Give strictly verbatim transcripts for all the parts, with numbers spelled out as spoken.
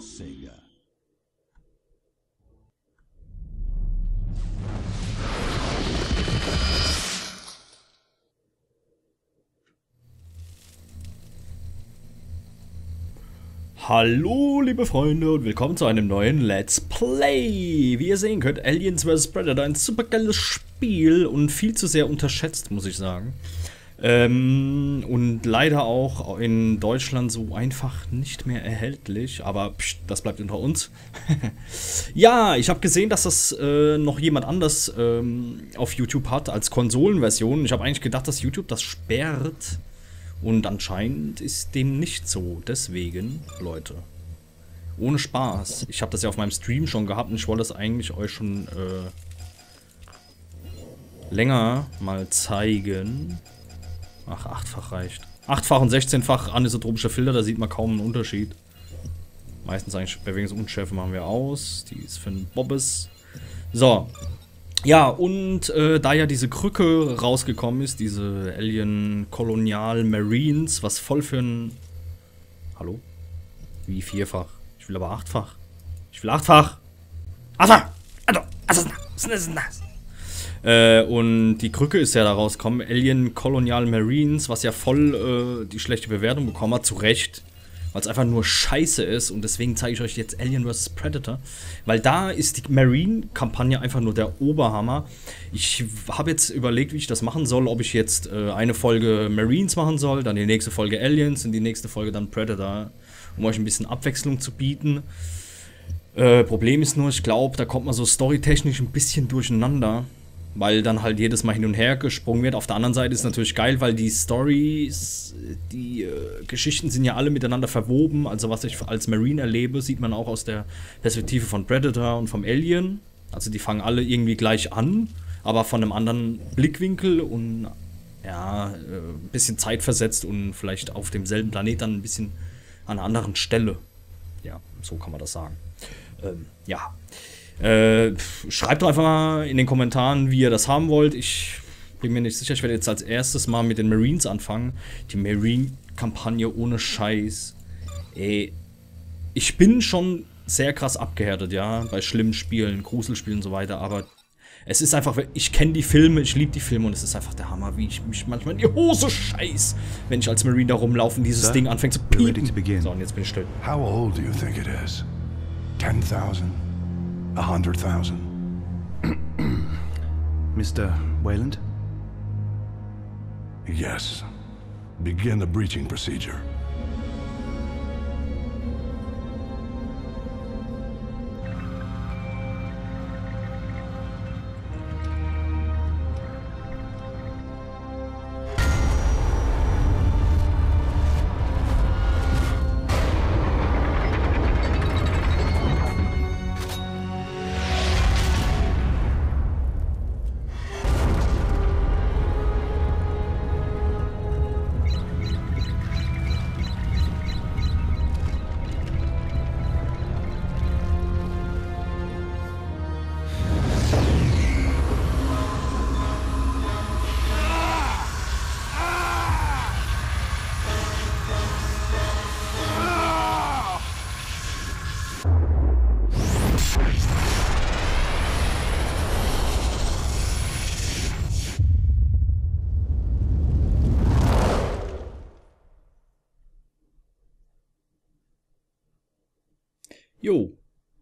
Sega. Hallo liebe Freunde und willkommen zu einem neuen Let's Play. Wie ihr sehen könnt, Aliens versus. Predator, ein super geiles Spiel und viel zu sehr unterschätzt, muss ich sagen. Ähm, und leider auch in Deutschland so einfach nicht mehr erhältlich, aber pst, das bleibt unter uns. Ja, ich habe gesehen, dass das äh, noch jemand anders ähm, auf YouTube hat als Konsolenversion. Ich habe eigentlich gedacht, dass YouTube das sperrt. Und anscheinend ist dem nicht so. Deswegen, Leute, ohne Spaß. Ich habe das ja auf meinem Stream schon gehabt und ich wollte das eigentlich euch schon äh, länger mal zeigen. Ach, achtfach reicht. Achtfach und sechzehnfach anisotropischer Filter, da sieht man kaum einen Unterschied. Meistens eigentlich Bewegungsunschärfe machen wir aus. Die ist für einen Bobbes. So. Ja, und äh, da ja diese Krücke rausgekommen ist, diese Alien Colonial Marines, was voll für ein... Hallo? Wie vierfach? Ich will aber achtfach. Ich will achtfach! Achtfach! Äh, und die Krücke ist ja da rausgekommen, Alien Colonial Marines, was ja voll äh, die schlechte Bewertung bekommen hat, zu Recht. Weil es einfach nur scheiße ist und deswegen zeige ich euch jetzt Alien versus. Predator. Weil da ist die Marine-Kampagne einfach nur der Oberhammer. Ich habe jetzt überlegt, wie ich das machen soll, ob ich jetzt äh, eine Folge Marines machen soll, dann die nächste Folge Aliens und die nächste Folge dann Predator, um euch ein bisschen Abwechslung zu bieten. Äh, Problem ist nur, ich glaube, da kommt man so storytechnisch ein bisschen durcheinander. Weil dann halt jedes Mal hin und her gesprungen wird. Auf der anderen Seite ist es natürlich geil, weil die Stories, die äh, Geschichten sind ja alle miteinander verwoben. Also was ich als Marine erlebe, sieht man auch aus der Perspektive von Predator und vom Alien. Also die fangen alle irgendwie gleich an, aber von einem anderen Blickwinkel und ja, äh, ein bisschen zeitversetzt und vielleicht auf demselben Planet dann ein bisschen an einer anderen Stelle. Ja, so kann man das sagen. Ähm, ja. Äh, schreibt doch einfach mal in den Kommentaren, wie ihr das haben wollt. Ich bin mir nicht sicher, ich werde jetzt als erstes mal mit den Marines anfangen. Die Marine-Kampagne ohne Scheiß. Ey, ich bin schon sehr krass abgehärtet, ja, bei schlimmen Spielen, Gruselspielen und so weiter, aber es ist einfach, ich kenne die Filme, ich liebe die Filme und es ist einfach der Hammer, wie ich mich manchmal in die Hose scheiß, wenn ich als Marine da rumlaufe und dieses Sir, Ding anfängt zu piepen. So, und jetzt bin ich still. How old do you think it is? ten thousand? A hundred thousand. Mister Wayland? Yes. Begin the breaching procedure. Jo.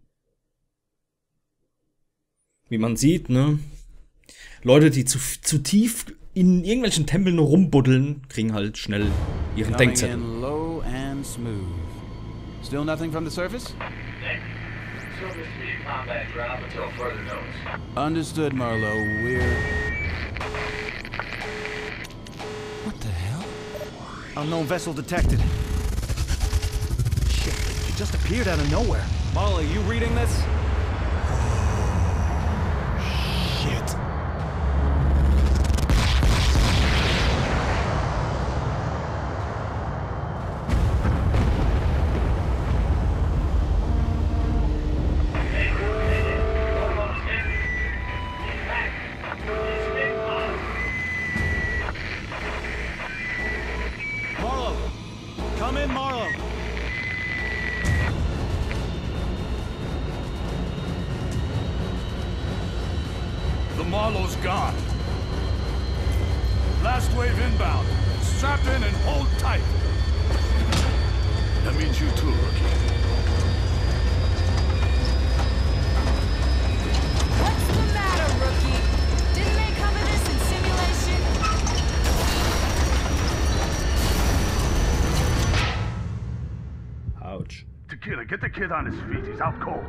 Wie man sieht, ne? Leute, die zu, zu tief in irgendwelchen Tempeln rumbuddeln, kriegen halt schnell ihren Denkzettel. Low and smooth. Still nothing from the surface? Understood, Marlowe. We're... What the hell? Unknown vessel detected. Shit, it just appeared out of nowhere. Marlowe, you reading this? Shit. Come in, Marlowe. Marlowe's gone. Last wave inbound. Strap in and hold tight. That means you too, Rookie. What's the matter, Rookie? Didn't they cover this in simulation? Ouch. Tequila, get the kid on his feet. He's out cold.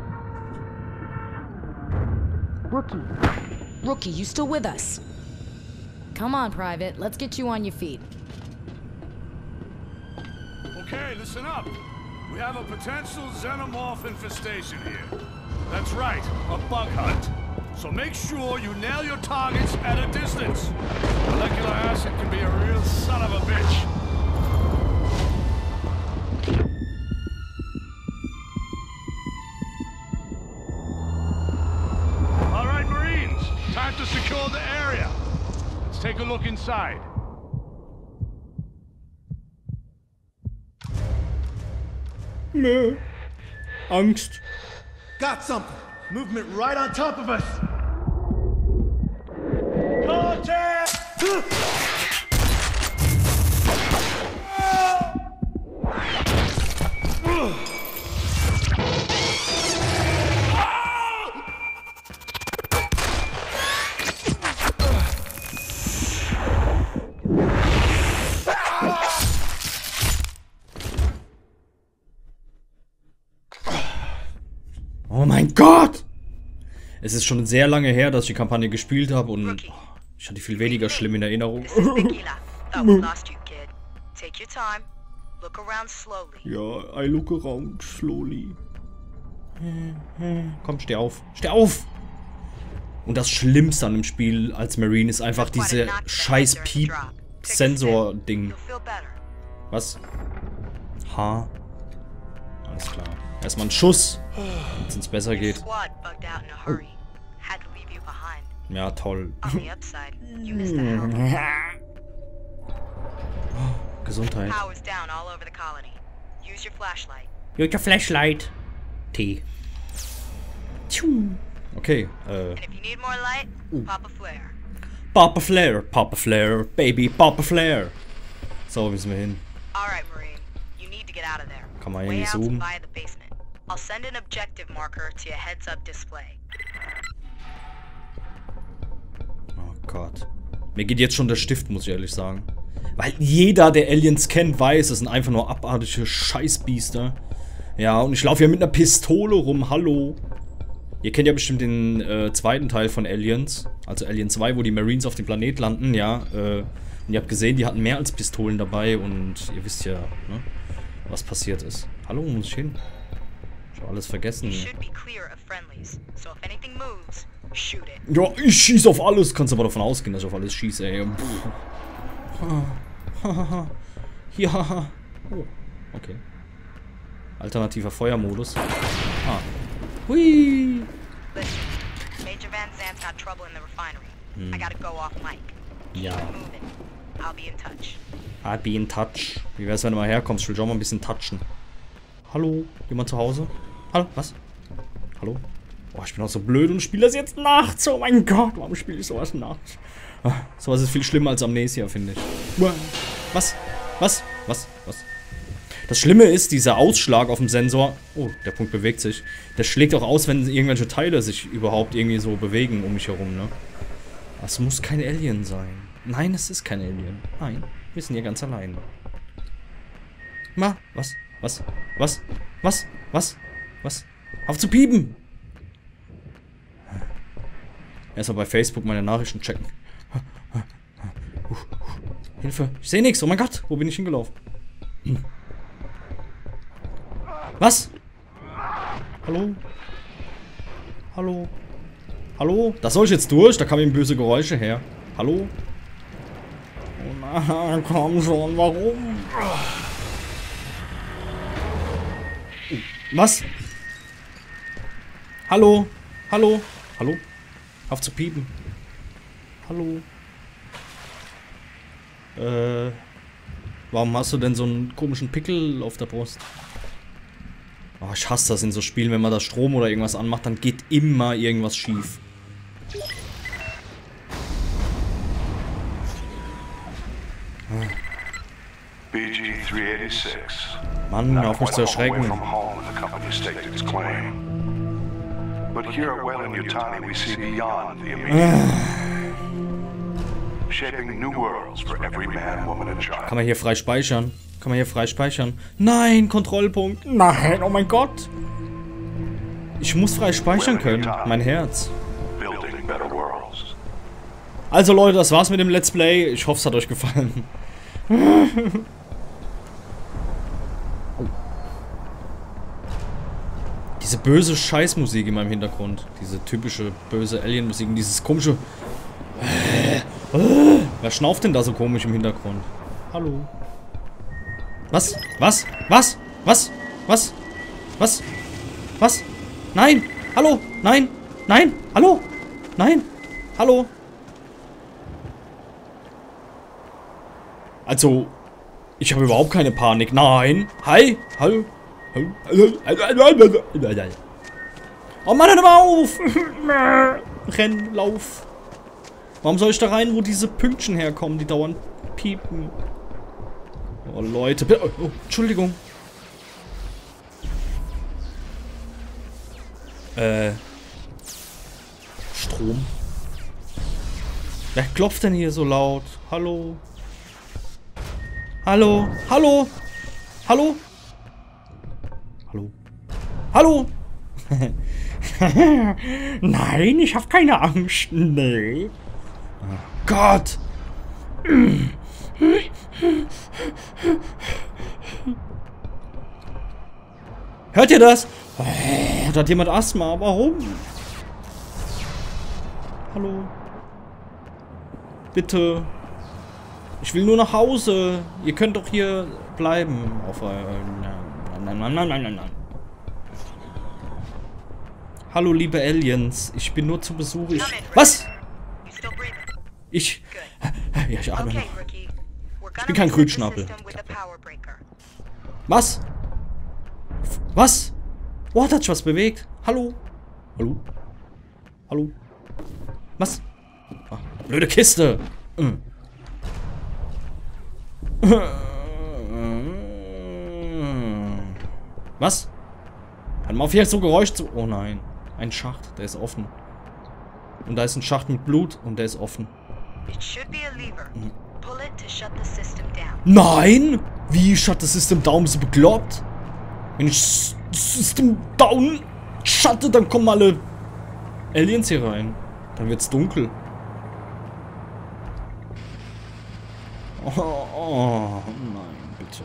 Rookie. Rookie, you still with us? Come on, Private. Let's get you on your feet. Okay, listen up. We have a potential xenomorph infestation here. That's right, a bug hunt. So make sure you nail your targets at a distance. Molecular acid can be a real son of a bitch. All right, Marines, time to secure the area. Let's take a look inside. Nö. Angst. Got something. Movement right on top of us. Contact! Oh mein Gott! Es ist schon sehr lange her, dass ich die Kampagne gespielt habe und oh, ich hatte viel weniger schlimm in Erinnerung. Ja, I look around slowly. Komm, steh auf. Steh auf! Und das Schlimmste an dem Spiel als Marine ist einfach diese scheiß Piep-Sensor-Ding. Was? Ha? Alles klar. Erstmal ein Schuss, damit es uns besser geht. Ja, toll. Gesundheit. Use your flashlight. T. Okay, äh. Pop a flare, pop a flare, baby, pop a flare. So, wo müssen wir hin? Kann man hier nicht zoomen? I'll send an objective marker to your heads-up display. Oh Gott. Mir geht jetzt schon der Stift, muss ich ehrlich sagen. Weil jeder, der Aliens kennt, weiß, das sind einfach nur abartige Scheißbiester. Ja, und ich laufe hier mit einer Pistole rum, hallo. Ihr kennt ja bestimmt den äh, zweiten Teil von Aliens. Also Alien zwei, wo die Marines auf dem Planet landen, ja. Äh, und ihr habt gesehen, die hatten mehr als Pistolen dabei und ihr wisst ja, ne, was passiert ist. Hallo, wo muss ich hin? Ich hab alles vergessen. Ja, ich schieße auf alles. Kannst aber davon ausgehen, dass ich auf alles schieße, ey. Ja. Oh, okay. Alternativer Feuermodus. Ah. Hui. Hm. Ja. I'll be in touch. Wie wär's, wenn du mal herkommst? Ich will schon mal ein bisschen touchen. Hallo? Jemand zu Hause? Hallo? Was? Hallo? Oh, ich bin auch so blöd und spiele das jetzt nachts. Oh mein Gott, warum spiele ich sowas nachts? Ah, sowas ist viel schlimmer als Amnesia, finde ich. Was? Was? Was? Was? Das Schlimme ist, dieser Ausschlag auf dem Sensor. Oh, der Punkt bewegt sich. Der schlägt auch aus, wenn irgendwelche Teile sich überhaupt irgendwie so bewegen um mich herum, ne? Das muss kein Alien sein. Nein, es ist kein Alien. Nein, wir sind hier ganz allein. Ma, was? Was? Was? Was? Was? Was? Auf zu piepen! Erstmal bei Facebook meine Nachrichten checken. Hilfe! Ich sehe nichts! Oh mein Gott! Wo bin ich hingelaufen? Hm. Was? Hallo? Hallo? Hallo? Da soll ich jetzt durch? Da kamen eben böse Geräusche her. Hallo? Oh nein, komm schon, warum? Was? Hallo? Hallo? Hallo? Auf zu piepen. Hallo? Äh, warum hast du denn so einen komischen Pickel auf der Brust? Oh, ich hasse das in so Spielen, wenn man da Strom oder irgendwas anmacht, dann geht immer irgendwas schief. B G three eighty-six. Mann, auf mich zu erschrecken. From home, the company staked its claim. But here at Weyland-Yutani, we see beyond the immediate, shaping new worlds for every man, woman, and child. Kann man hier frei speichern? Kann man hier frei speichern? Nein, Kontrollpunkt. Nein, oh mein Gott. Ich muss frei speichern können. Mein Herz. Building better worlds. Also Leute, das war's mit dem Let's Play. Ich hoffe, es hat euch gefallen. Diese böse Scheißmusik in meinem Hintergrund. Diese typische böse Alien-Musik. Und dieses komische... Wer schnauft denn da so komisch im Hintergrund? Hallo? Was? Was? Was? Was? Was? Was? Was? Nein! Hallo! Nein! Nein! Hallo! Nein! Hallo! Also, ich habe überhaupt keine Panik. Nein! Hi! Hallo! Oh Mann, hör mal auf! Renn, lauf! Warum soll ich da rein, wo diese Pünktchen herkommen, die dauernd piepen? Oh, Leute. Oh, oh, Entschuldigung. Äh. Strom. Wer klopft denn hier so laut? Hallo? Hallo? Hallo? Hallo? Hallo? Hallo? Nein, ich habe keine Angst. Nee. Oh Gott. Hört ihr das? Äh, hat jemand Asthma? Warum? Hallo? Bitte. Ich will nur nach Hause. Ihr könnt doch hier bleiben. Auf, äh, nein, nein, nein, nein, nein, nein. Hallo, liebe Aliens. Ich bin nur zu Besuch. Ich... Was? Ich... Ja, ich atme noch. Ich bin kein Grünschnabel. Was? Was? Oh, hat sich was bewegt? Hallo? Hallo? Hallo? Was? Ach, blöde Kiste. Hm. Was? Hat man auf hier so Geräusch zu... Oh nein. Ein Schacht, der ist offen. Und da ist ein Schacht mit Blut und der ist offen. Mhm. Nein! Wie shut the system down? Bist du bekloppt? Wenn ich System down schatte, dann kommen alle Aliens hier rein. Dann wird's dunkel. Oh, oh nein, bitte.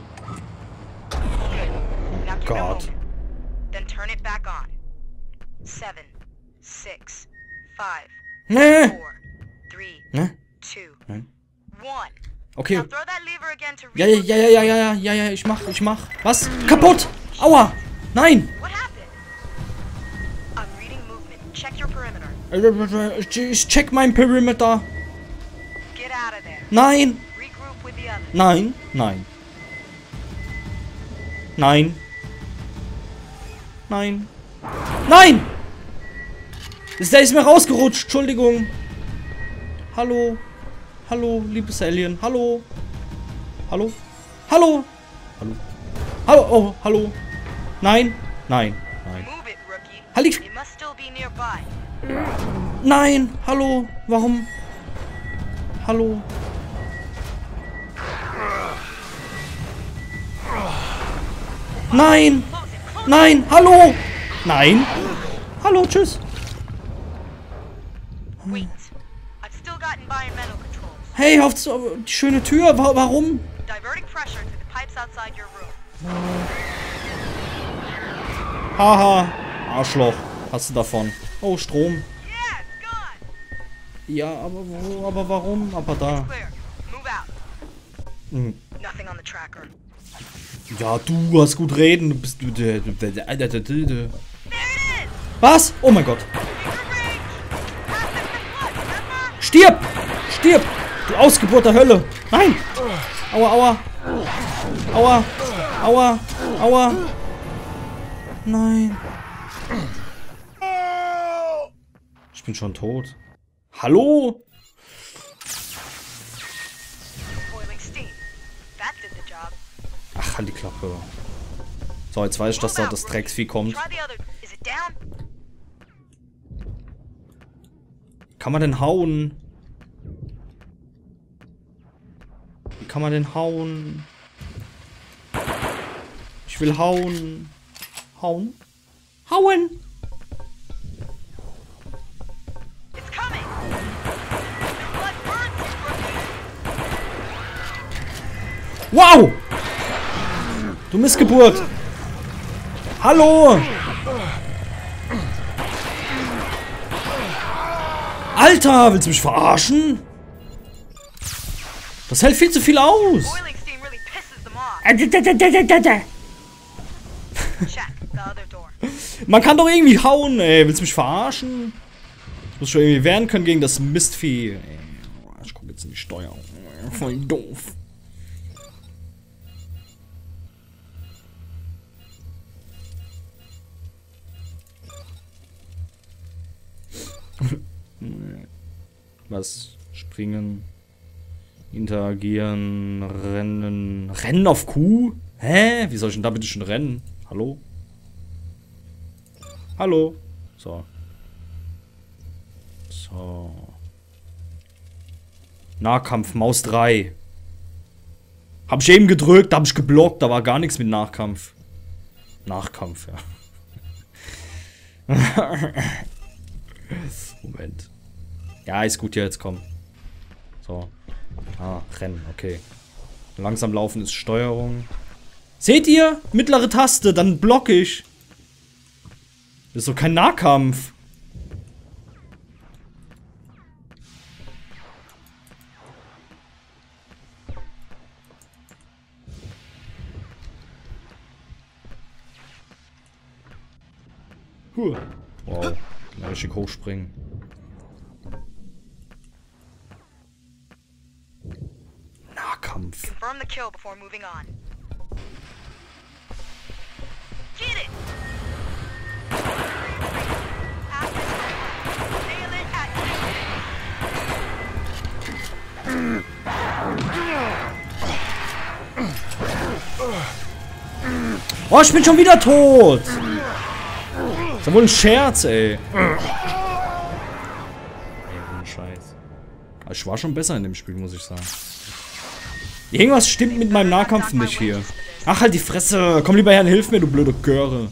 Oh Gott. Then turn it back on. Seven, six, five, Nee. four, three, Ne? two, Nein. one. Okay. Now throw that lever again to Ja, ja, ja, ja, ja, ja, ja, ja, ich mach, ich mach. Was? Kaputt! Aua! Nein! What happened? I'm reading movement. Check your perimeter. Ich check mein Perimeter. Get out of there. Nein! Regroup with the others. Nein! Nein! Nein! Nein! Nein! Der ist mir rausgerutscht. Entschuldigung. Hallo. Hallo, liebes Alien. Hallo. Hallo. Hallo. Hallo. Hallo. Oh, hallo. Nein. Nein. Nein. Move it, rookie. Halli. They must still be nearby. Nein. Hallo. Warum? Hallo. Nein. Nein. Hallo. Nein. Hallo. Tschüss. Wait. I've still got environmental controls. Hey, auf die schöne Tür. Wa warum? Diverting pressure to the pipes outside your room. Haha. Arschloch. Hast du davon. Oh, Strom. Yeah, it's gone. Ja, aber wo? Aber warum? Aber da. Clear. Move out. Hm. Nothing on the tracker. Ja, du hast gut reden. Du bist. There it is. Was? Oh mein Gott. Range. Pass it to foot, remember? Stirb! Stirb! Du Ausgeburt der Hölle! Nein! Aua, aua! Aua! Aua! Aua! Nein! Ich bin schon tot. Hallo? Boiling steam. That did the job. Ach, halt die Klappe. So, jetzt weiß ich, dass da das Drecksvieh kommt. Kann man denn hauen? Wie kann man denn hauen? Ich will hauen. Hauen? Hauen! Wow! Du Missgeburt! Hallo! Alter, willst du mich verarschen? Das hält viel zu viel aus! Man kann doch irgendwie hauen, ey. Willst du mich verarschen? Ich muss schon irgendwie wehren können gegen das Mistvieh. Ey, ich guck jetzt in die Steuerung. Voll doof. Was? Springen. Interagieren. Rennen. Rennen auf Q? Hä? Wie soll ich denn da bitte schon rennen? Hallo? Hallo? So. So. Nahkampf, Maus drei. Hab ich eben gedrückt, hab ich geblockt, da war gar nichts mit Nachkampf. Nachkampf, ja. Moment. Ja, ist gut, ja, jetzt komm. So. Ah, Rennen, okay. Langsam laufen ist Steuerung. Seht ihr? Mittlere Taste, dann block ich. Das ist doch kein Nahkampf. Huh. Wow. Kann richtig hochspringen. Nahkampf. Confirm the kill before moving on. Get it! Oh, ich bin schon wieder tot! Ist ja wohl ein Scherz, ey. Ey, ohne Scheiß. Aber ich war schon besser in dem Spiel, muss ich sagen. Irgendwas stimmt mit meinem Nahkampf nicht hier. Ach, halt die Fresse. Komm lieber her und hilf mir, du blöde Göre.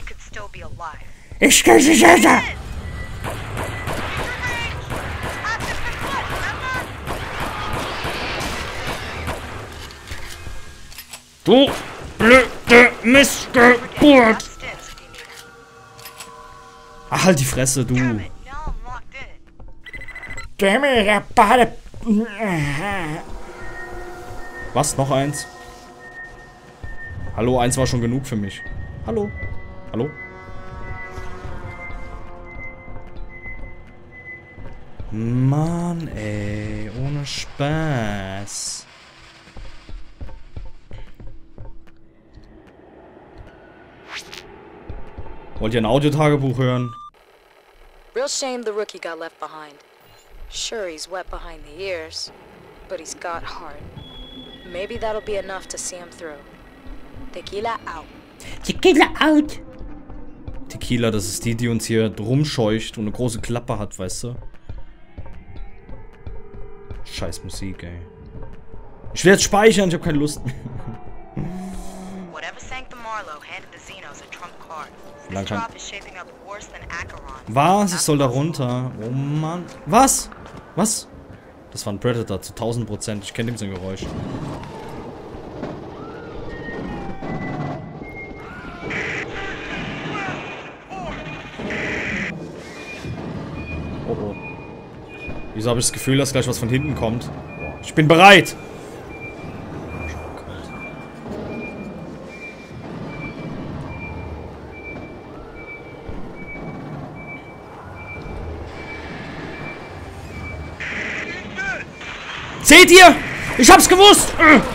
Ich kann nicht weiter. Du blöde Missgeburt. Ach, halt die Fresse, du. Was? Noch eins? Hallo, eins war schon genug für mich. Hallo? Hallo? Mann, ey. Ohne Spaß. Wollt ihr ein Audiotagebuch hören? Real shame the rookie got left behind. Sure, he's wet behind the ears, but he's got heart. Maybe that'll be enough to see him through. Tequila out. Tequila out! Tequila, das ist die, die uns hier rumscheucht und eine große Klappe hat, weißt du? Scheiß Musik, ey. Ich will jetzt speichern, ich hab keine Lust mehr. Was? Ich soll da runter. Oh Mann. Was? Was? Das war ein Predator zu tausend Prozent. Ich kenne dem sein Geräusch. Oh oh. Wieso habe ich das Gefühl, dass gleich was von hinten kommt? Ich bin bereit! Seht ihr? Ich hab's gewusst!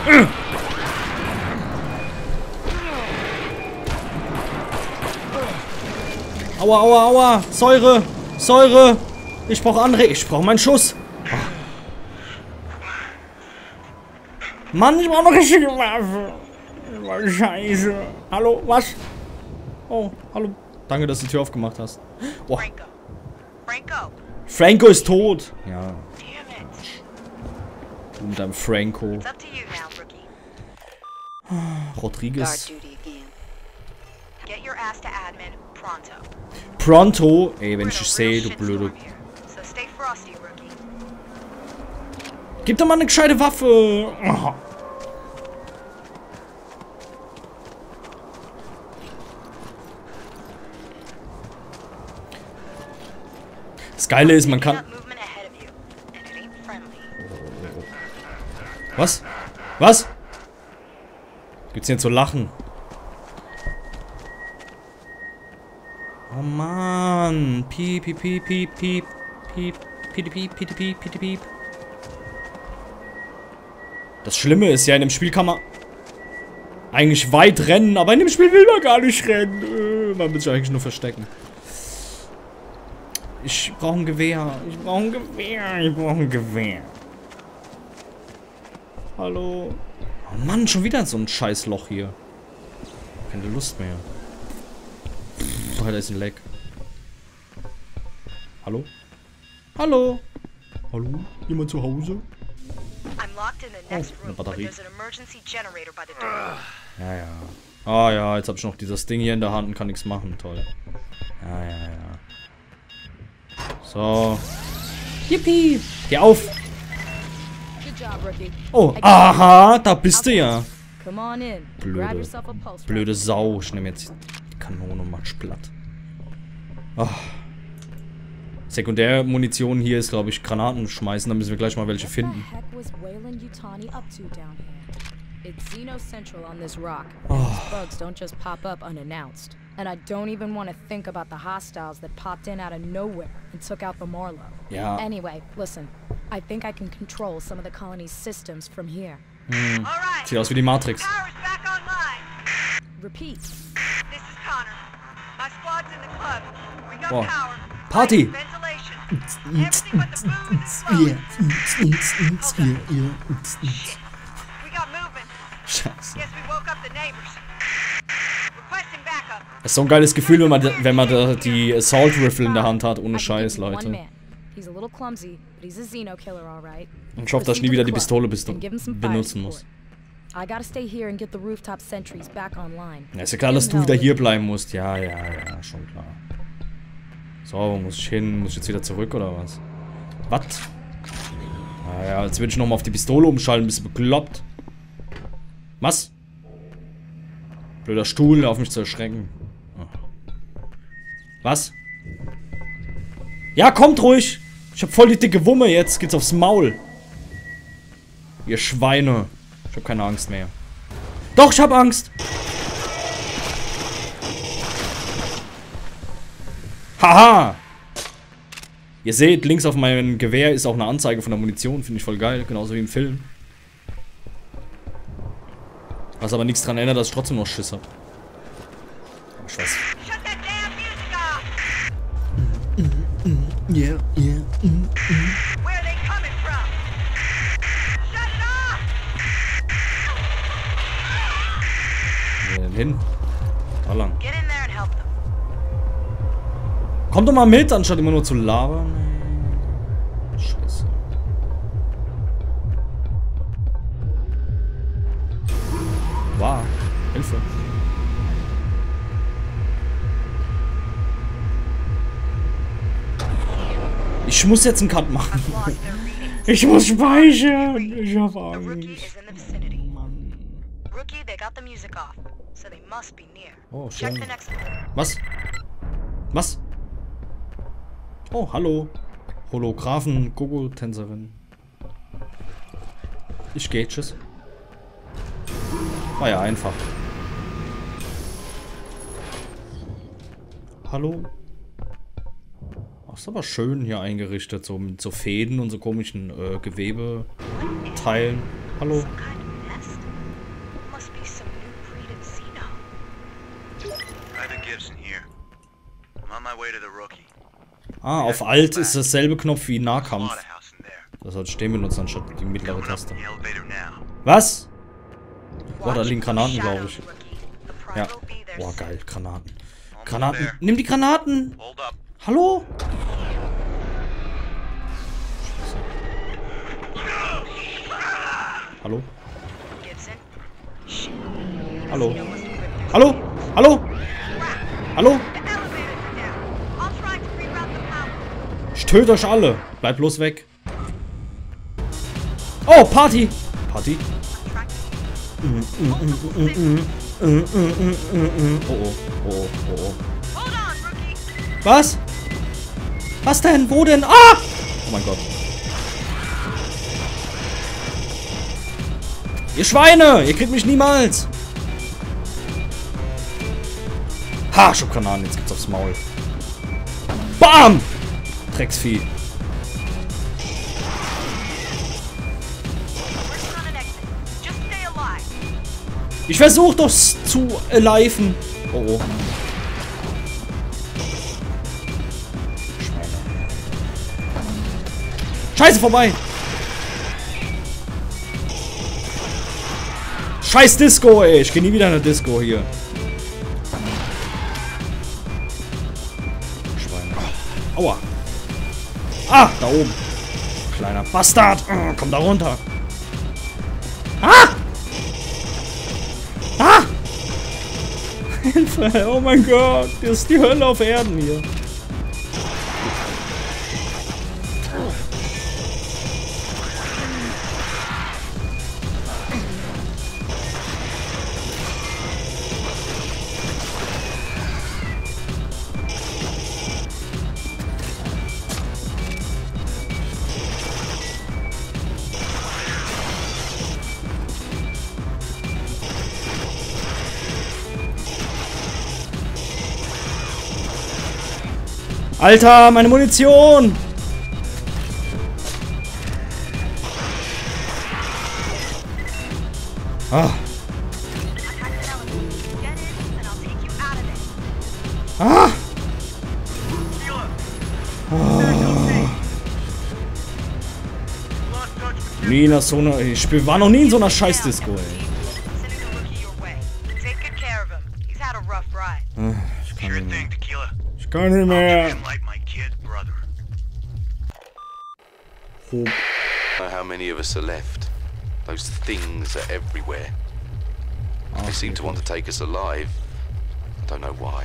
Aua, aua, aua! Säure! Säure! Ich brauche andere. Ich brauche meinen Schuss. Mann, ich brauche noch richtige Waffe. Scheiße. Hallo, was? Oh, hallo. Danke, dass du die Tür aufgemacht hast. Oh. Franco. Franco. Franco ist tot. Ja. Damn it. Du mit deinem Franco. It's up to you now, rookie. Guard Rodriguez. duty again. Get your ass to admin pronto. Pronto. Ey, wenn We're ich in dich a sehe, real du shitstorm blöde. here. So stay frosty, rookie. Gib doch mal eine gescheite Waffe. Oh. Das Geile ist, man kann... Was? Was? Gibt's hier zu lachen? Oh Mann. Piep, piep, piep, piep, piep, piep, piep, piep, piep, piep, piep, piep. Das Schlimme ist ja, in dem Spiel kann man eigentlich weit rennen, aber in dem Spiel will man gar nicht rennen. Man will sich eigentlich nur verstecken. Ich brauche ein Gewehr. Ich brauche ein Gewehr. Ich brauche ein Gewehr. Hallo. Oh Mann, schon wieder so ein scheiß Loch hier. Keine Lust mehr. Pff, da ist ein Leck. Hallo? Hallo? Hallo? Jemand zu Hause? I'm locked in the next Oh, eine room, but Batterie. there's an emergency generator by the door. Ja, ja. Ah ja, jetzt hab ich noch dieses Ding hier in der Hand und kann nichts machen. Toll. Ja, ja, ja. So. Yippie. Geh auf. Good job, rookie. Oh, aha, da bist du ja. Come on in. Grab Blöde, yourself a pulse blöde rifle. Sau. Ich nehme jetzt die Kanone und mach's platt. Oh. Sekundärmunition hier ist, glaube ich, Granaten schmeißen. Da müssen wir gleich mal welche What the finden. heck was Wayland Yutani up to down here? It's Xeno Central on this rock. Oh. These bugs don't just pop up unannounced. And I don't even want to think about the hostiles that popped in out of nowhere and took out the Morlow. Ja. Anyway, listen. I think I can control some of the colony's systems from here. All right. Sieht aus wie die Matrix. Power's back online. Repeat. This is Connor. My squad's in the club. We got Oh. power. Party. light, ventilation. Everything but the booze and flowing. We got movement. Scheiße. Guess we woke up the neighbors. Requesting backup. Das ist so ein geiles Gefühl, wenn man, wenn man da die Assault Rifle in der Hand hat. Ohne I can Scheiß, give you one Leute. man. He's a little clumsy, but he's a Xeno killer, all right. Und ich hoffe, dass ich nie wieder die Pistole bis benutzen muss. I gotta stay here and get the rooftop sentries back online. Ja, ist ja klar, dass du wieder hier bleiben musst. Ja, ja, ja, schon klar. So, wo muss ich hin? Muss ich jetzt wieder zurück oder was? Was? Naja, jetzt will ich nochmal auf die Pistole umschalten. Bist du bekloppt? Was? Blöder Stuhl, auf mich zu erschrecken. Oh. Was? Ja, kommt ruhig! Ich hab voll die dicke Wumme jetzt. Geht's aufs Maul. Ihr Schweine. Ich hab keine Angst mehr. Doch, ich hab Angst! Haha! Ihr seht, links auf meinem Gewehr ist auch eine Anzeige von der Munition. Finde ich voll geil. Genauso wie im Film. Was aber nichts dran ändert, dass ich trotzdem noch Schiss hab. Ich weiß. Shut that damn music off. Yeah, yeah. Mm. Where are they coming from? Shut it off. Wo denn hin? Da lang. Get in there and help them. Komm doch mal mit, anstatt immer nur zu labern. Scheiße. Wow. Hilfe. Ich muss jetzt einen Cut machen. I've lost their reading. Ich muss speichern. Ich hab The rookie Angst. is in the vicinity. Rookie, they got the music off, so they must be near. Oh, Check schön. the next. Was? Was? Oh, hallo. Holographen, Gogo-Tänzerin. Ich geh, tschüss. War ja einfach. Hallo? Ach, ist aber schön hier eingerichtet, so mit so Fäden und so komischen äh, Gewebeteilen. Hallo? Some kind of nest. Must be some new breed of Xeno. Private Gibson here. I'm on my way to the rookie. Ah, auf Alt ist dasselbe Knopf wie Nahkampf. Slaughterhouse in there. Das hat stehen benutzt anstatt die mittlere Coming up Taste. the elevator now. Was? Boah, da liegen Granaten, glaube ich. Ja. Boah, geil, Granaten. Granaten. Nimm die Granaten! Hallo? Hallo? Hallo? Hallo? Hallo? Hallo? Ich töte euch alle. Bleibt bloß weg. Oh, Party! Party? Oh, oh, oh, oh, oh. Was? Was denn? Wo denn? Ah! Oh mein Gott. Ihr Schweine! Ihr kriegt mich niemals! Ha! Schubgranaten, jetzt gibt's aufs Maul. Bam! Drecksvieh. Ich versuch doch zu aliven. Oh oh. Schweine. Scheiße, vorbei! Scheiß Disco, ey. Ich geh nie wieder in eine Disco hier. Schweine. Aua. Ah, da oben. Kleiner Bastard. Komm da runter. Ah! Ah! Hilfe. Oh mein Gott. Das ist die Hölle auf Erden hier. Alter, meine Munition! Ah. Ah. Ah. Nie in so einer. Ich war noch nie in so einer Scheiß-Disco, ey. Ah, ich kann nicht mehr. Ich kann nicht mehr. How many of us are left? Those things are everywhere. They seem to want to take us alive. I don't know why.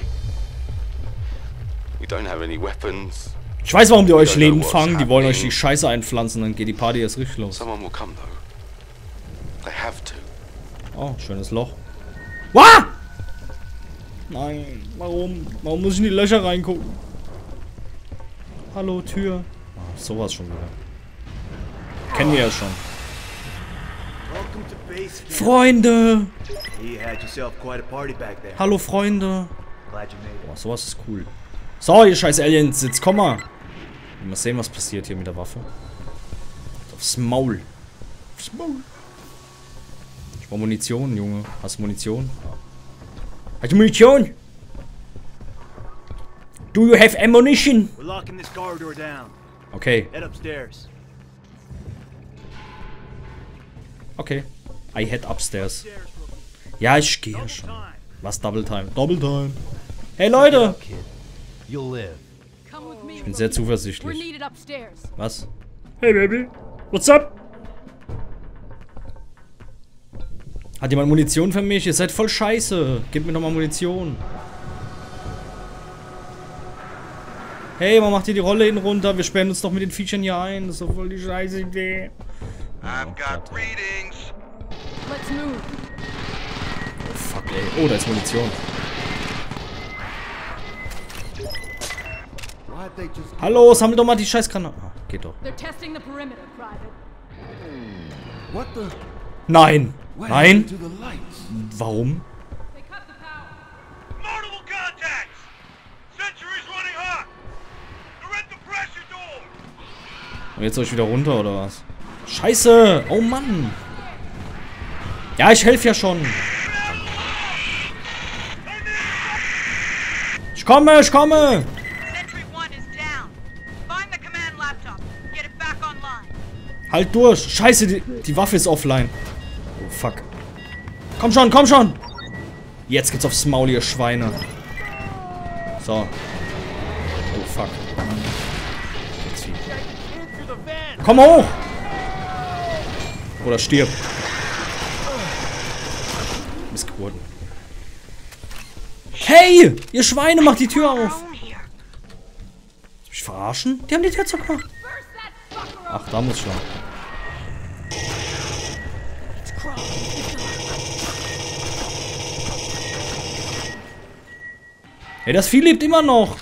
We don't have any weapons. Ich weiß, warum die euch Leben fangen. Die wollen euch die Scheiße einpflanzen, dann geht die Party erst richtig los. Someone will come though. They have to. Oh, schönes Loch. Wah! Nein, warum? Warum muss ich in die Löcher reingucken? Hallo, Tür. Oh, sowas schon wieder. Kennen wir ja schon. Freunde! Hallo, Freunde! Boah, sowas ist cool. So, ihr scheiß Aliens, jetzt komm mal! Mal sehen, was passiert hier mit der Waffe. Aufs Maul. Aufs Maul. Ich brauch Munition, Junge. Hast du Munition? Ja. Hast du Munition? Do you have ammunition? We're locking this corridor down. Okay. Head upstairs. Okay. I head upstairs. Ja, ich gehe schon. Was Double Time? Double Time. Hey Leute! Ich bin sehr zuversichtlich. Was? Hey Baby. What's up? Hat jemand Munition für mich? Ihr seid voll scheiße. Gebt mir doch mal Munition. Hey, man macht hier die Rolle hin runter. Wir sperren uns doch mit den Viechern hier ein. Das ist doch voll die scheiße Idee. I've got readings. Let's move. Oh fuck, ey. Oh, da ist Munition. Hallo, sammel doch mal die Scheißgranate. Ah, geht doch. They're testing the perimeter, Private. What the? Nein. Nein. Warum? They cut the power. Multiple contacts! Sentry's running hot! They're at the pressure door! Und jetzt soll ich wieder runter, oder was? Scheiße! Oh Mann! Ja, ich helfe ja schon. Ich komme, ich komme! Halt durch! Scheiße, die, die Waffe ist offline. Oh, fuck. Komm schon, komm schon! Jetzt geht's aufs Maul, ihr Schweine. So. Oh, fuck. Komm hoch! Oder stirb. Missgeburten. Hey! Ihr Schweine, macht die Tür auf! Mich verarschen? Die haben die Tür zugemacht. Ach, da muss ich lang. Hey, das Vieh lebt immer noch.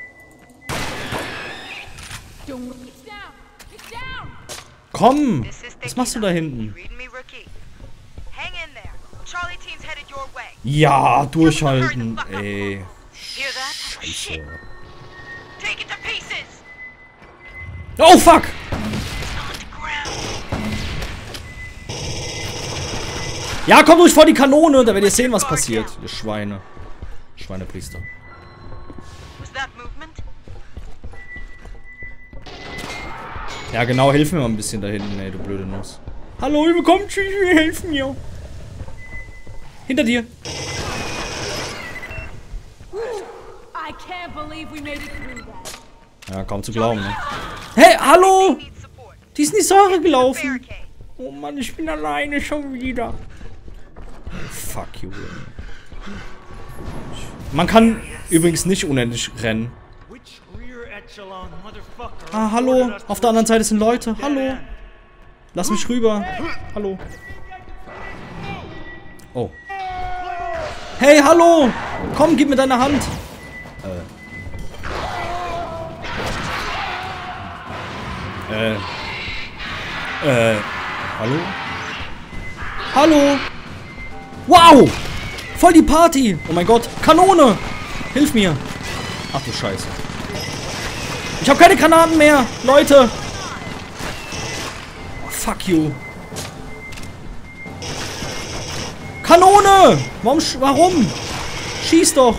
Komm! Was machst du da hinten? Ja, durchhalten. Ey. Scheiße. Oh, fuck! Ja, komm durch vor die Kanone, da werdet ihr sehen, was passiert. Ihr Schweine. Schweinepriester. Ja, genau, hilf mir mal ein bisschen da hinten, ey, du blöde Nuss. Hallo, ihr bekommt Tschüss, wir helfen mir. Hinter dir. Ja, kaum zu glauben, ne? Hey, hallo! Die ist in die Säure gelaufen. Oh Mann, ich bin alleine schon wieder. Oh, fuck you. Man kann übrigens nicht unendlich rennen. Ah, hallo. Auf der anderen Seite sind Leute. Hallo. Lass mich rüber. Hallo. Oh. Hey, hallo. Komm, gib mir deine Hand. Äh. Äh. Äh. Hallo? Hallo? Wow! Voll die Party! Oh mein Gott. Kanone! Hilf mir! Ach du Scheiße. Ich habe keine Granaten mehr! Leute! Oh, fuck you. Kanone! Warum? Sch warum? Schieß doch!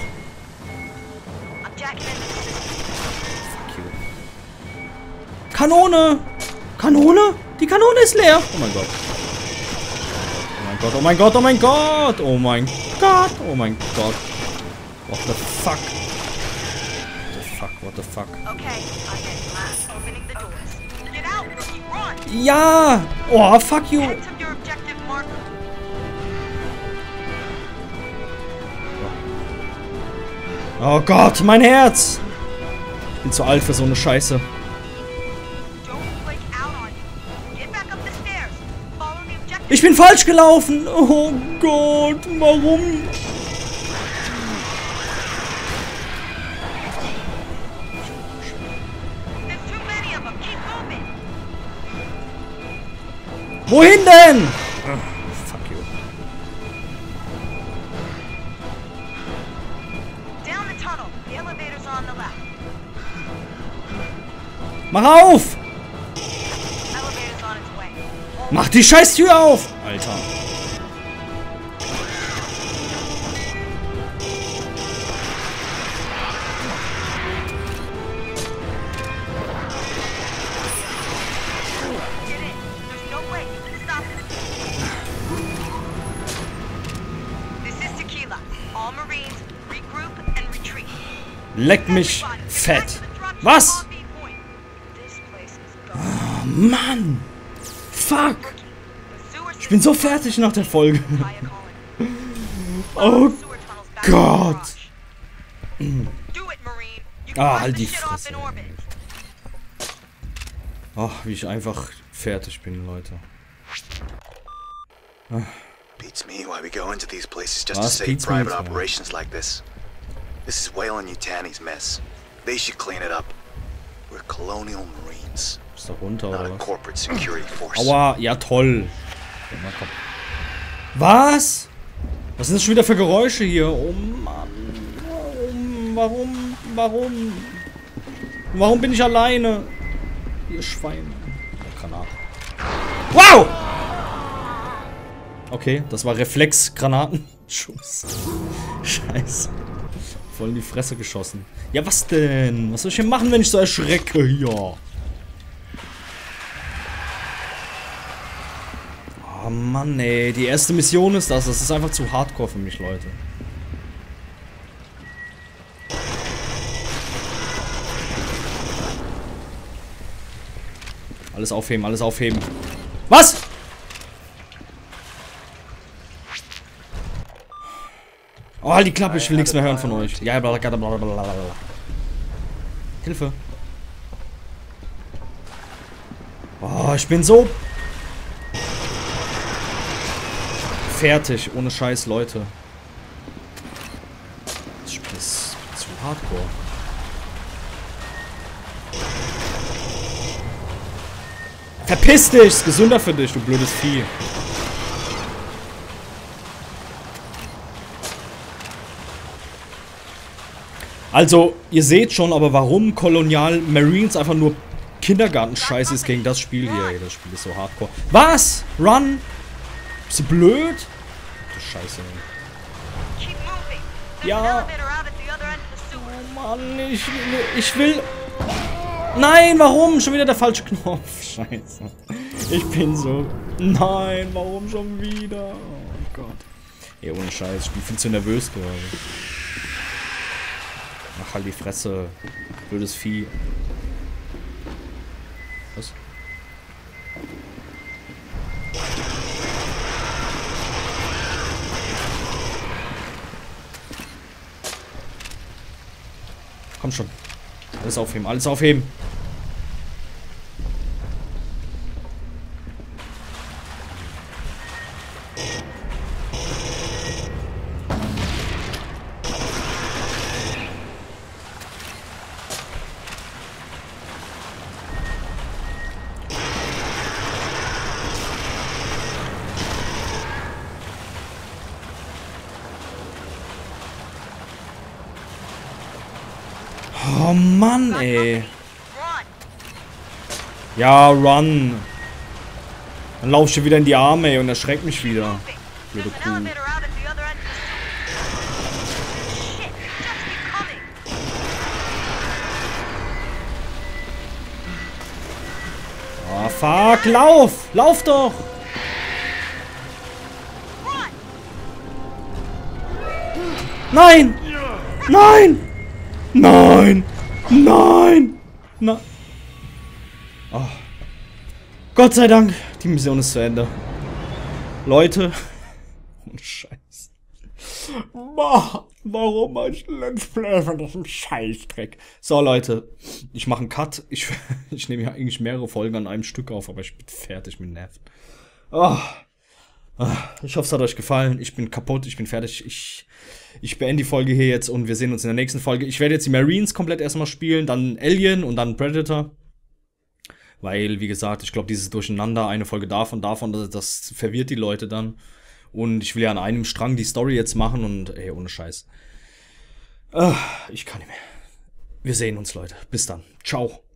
Fuck you. Kanone! Kanone? Die Kanone ist leer! Oh mein Gott. Oh mein Gott, oh mein Gott, oh mein Gott! Oh mein Gott, oh mein Gott. What the fuck? What the fuck, what the fuck? Ja! Oh, fuck you! Oh Gott, mein Herz! Ich bin zu alt für so eine Scheiße. Ich bin falsch gelaufen! Oh Gott, warum? Wohin denn? Oh, fuck you. Mach auf! Mach die Scheißtür auf! Alter. Leck mich fett. Was? Oh, Mann. Fuck. Ich bin so fertig nach der Folge. Oh Gott. Ah, halt die Fresse. Ach, wie ich einfach fertig bin, Leute. Ah. Beats me why we go into these places just to save private operations like this. This is Weyland-Yutani's mess. They should clean it up. We're colonial marines. Ist da runter, oder not a corporate security force. Aua, ja toll. Was? Was sind das schon wieder für Geräusche hier? Oh Mann. Warum? Warum? Warum? Warum bin ich alleine? Ihr Schwein. Granate. Wow! Okay, das war Reflexgranatenschuss. Scheiße. Voll in die Fresse geschossen. Ja, was denn? Was soll ich denn machen, wenn ich so erschrecke hier? Oh Oh Mann, ey. Die erste Mission ist das. Das ist einfach zu hardcore für mich, Leute. Alles aufheben, alles aufheben. Was? Oh, halt die Klappe, ich will nichts mehr hören von euch. Ja, blablabla. Hilfe. Oh, ich bin so fertig, ohne Scheiß, Leute. Das Spiel ist zu hardcore. Verpiss dich, ist gesünder für dich, du blödes Vieh. Also, ihr seht schon, aber warum Colonial Marines einfach nur Kindergarten-Scheiße ist gegen das Spiel hier. Ey, das Spiel ist so hardcore. Was? Run? Bist du blöd? Du Scheiße, ey. Ja. Oh Mann, ich, ich will... Nein, warum? Schon wieder der falsche Knopf. Scheiße. Ich bin so... Nein, warum schon wieder? Oh Gott. Ey, ohne Scheiß. Ich bin viel zu nervös gerade. Ach, halt die Fresse. Blödes Vieh. Was? Komm schon. Alles aufheben, alles aufheben. Oh Mann, ey. Ja, run. Dann lauf ich dir wieder in die Arme, ey, und erschreckt mich wieder. Blöde Kuh. Oh, fuck, lauf! Lauf doch! Nein! Nein! Nein! Nein! Nein! Oh. Gott sei Dank, die Mission ist zu Ende. Leute. Oh, Scheiß. Boah, warum mach ich Let's Play von diesem Scheißdreck? So, Leute. Ich mache einen Cut. Ich, ich nehme ja eigentlich mehrere Folgen an einem Stück auf, aber ich bin fertig mit Nerven. Oh. Ich hoffe, es hat euch gefallen. Ich bin kaputt, ich bin fertig. Ich, ich beende die Folge hier jetzt und wir sehen uns in der nächsten Folge. Ich werde jetzt die Marines komplett erstmal spielen, dann Alien und dann Predator. Weil, wie gesagt, ich glaube, dieses Durcheinander, eine Folge davon, davon, das, das verwirrt die Leute dann. Und ich will ja an einem Strang die Story jetzt machen und, ey, ohne Scheiß. Ich kann nicht mehr. Wir sehen uns, Leute. Bis dann. Ciao.